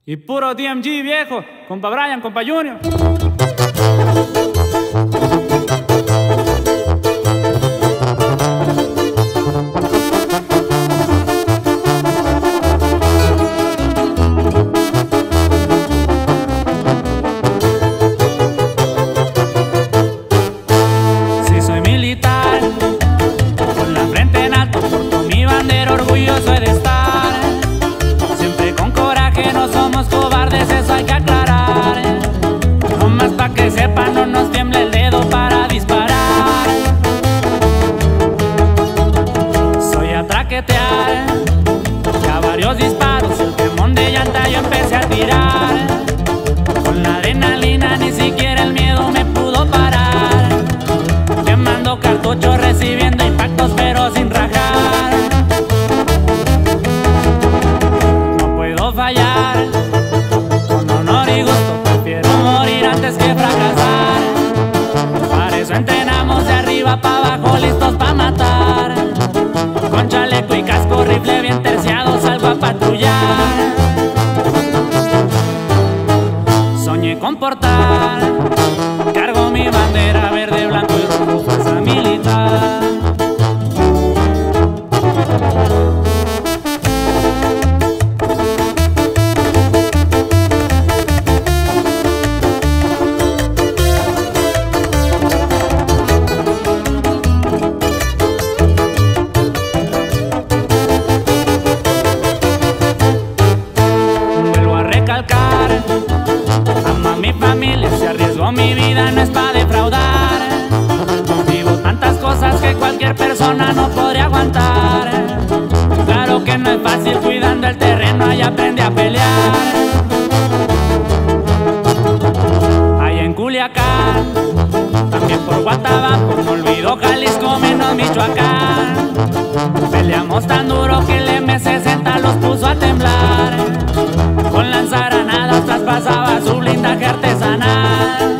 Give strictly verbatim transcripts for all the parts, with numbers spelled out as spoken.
Y puro D M G, viejo, compa Brian, compa Junior. Si soy militar, con la frente en alto, porto mi bandera, orgulloso he de estar. Siempre con coraje, no somos cobardes, eso hay que aclarar. No más pa' que sepan, no nos tiembla el dedo para disparar. Soy a traquetear, ya varios disparos, el temón de llanta yo empecé a tirar. Con la adrenalina ni siquiera el miedo me pudo parar. Quemando cartuchos, recibiendo impactos pero sin rajar. No puedo fallar, con honor y gusto prefiero morir antes que fracasar. Para eso entrenamos de arriba para abajo, listos para matar. Con chaleco y casco, rifle bien terciado, salgo a patrullar. Soñé con portar, cargo mi bandera verde, blanco y rojo, fuerza militar. Vuelvo a recalcar, amo a mi familia, si arriesgo mi vida no es para defraudar. Vivo tantas cosas que cualquier persona no podría aguantar. Claro que no es fácil, cuidando el terreno, ahí aprende a pelear. Allá en Culiacán, también por Guatabampo, no olvido Jalisco, menos Michoacán. Peleamos tan duro que el eme sesenta los puso a temblar. Con lanzagranadas traspasaba su blindaje artesanal.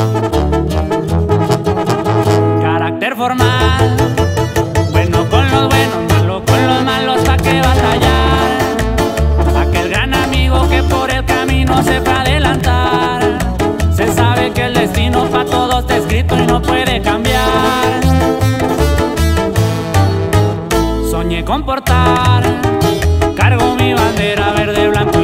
Carácter formal, bueno con los buenos, malo con los malos, pa' que batallar. Aquel gran amigo que por el camino se fue a adelantar. Se sabe que el destino pa' todos está escrito y no puede cambiar. Soñé con portar, cargo mi bandera verde, blanco